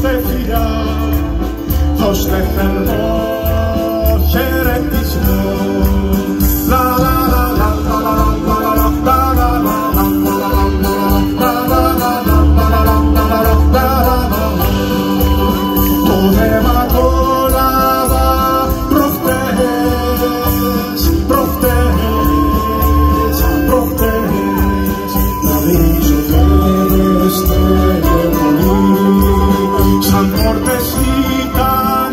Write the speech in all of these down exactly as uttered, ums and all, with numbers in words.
δώστε φιλιά, δώστε θερμό χαιρετισμό. Σαν πόρτες ήταν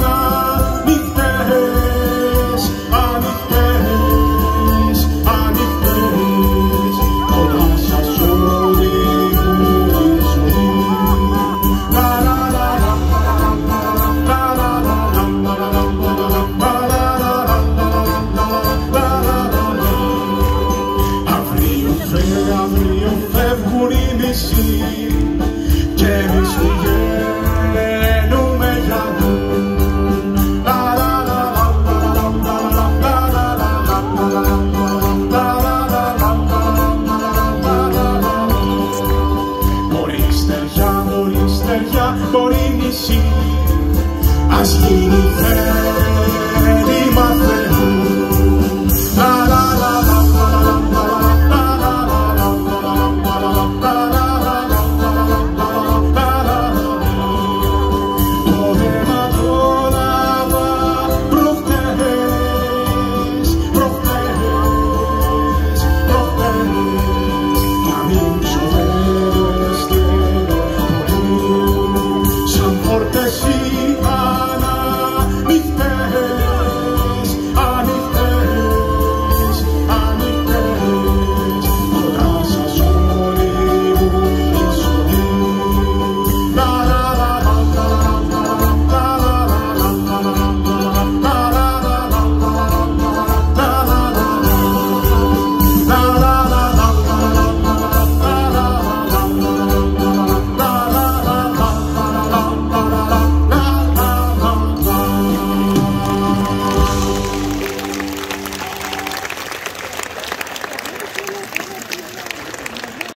ανοιχτές, ανοιχτές, ανοιχτές, κοντά σας όλη μου η ζωή. Αύριο φεύγουν, αύριο φεύγουν οι μισοί και εμείς πηγαίνουμε για νου. Μπορεί στεριά, μπορεί στεριά, μπορεί νησί, ας γίνει θέλημα Θεού. Σαν πόρτες